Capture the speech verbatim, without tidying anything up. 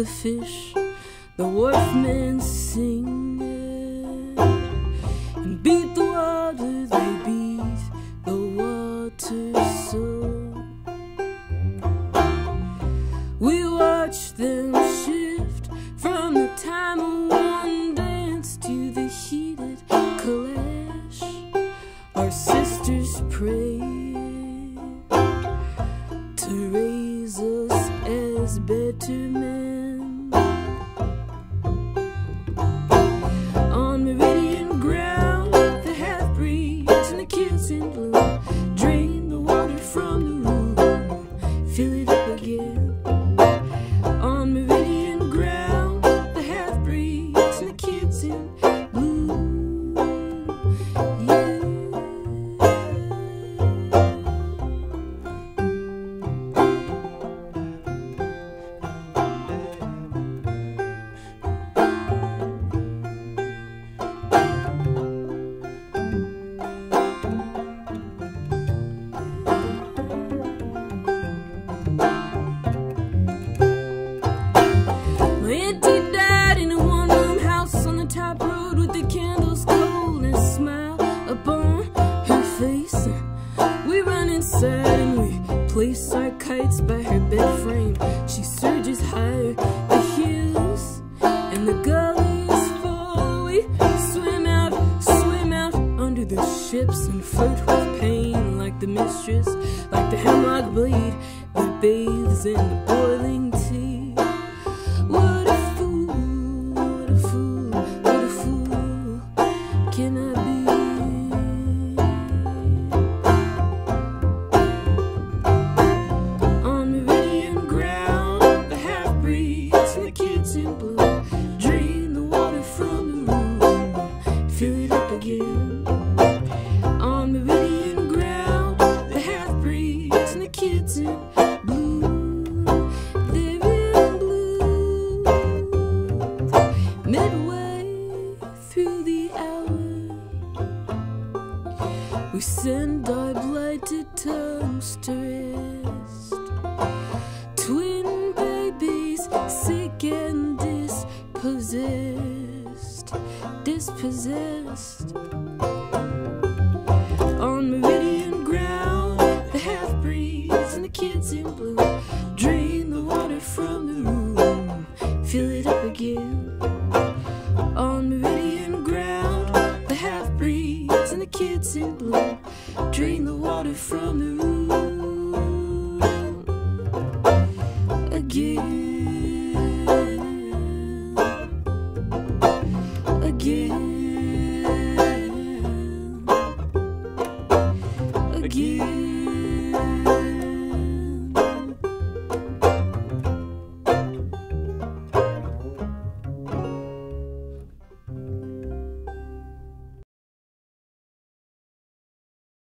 the fish, the wharfmen sing it, and beat the water, they beat the water so. We watch them shift from the time of one dance to the heated clash. Our sisters pray to raise us as better men. On Meridian Ground, the half-breeds and the kids in blue drain the water from the room, fill it up again. On Meridian Ground, the half-breeds and the kids in blue, yeah. My auntie died in a one-room house on the top road with the candles cold and a smile upon her face. We run inside and we place our kites by her bed frame. She surges higher the hills and the gullies full. We swim out, swim out under the ships and float with pain like the mistress, like the hemlock blade that bathes in the boiling tea. What a fool, what a fool, what a fool can I be? On Meridian Ground, the half-breeds and the kids in blue drain the water from the room, fill it up again. On Meridian Ground, the half-breeds and the kids in blue, they're in blue. Midway through the hour, we send our blighted tongues to rest. Twin babies, sick and dispossessed, dispossessed. On Meridian Ground, the half-breeds and the kids in blue drain the water from the room, fill it up again. On Meridian Ground, the half-breeds and the kids in blue drain the water from the room again.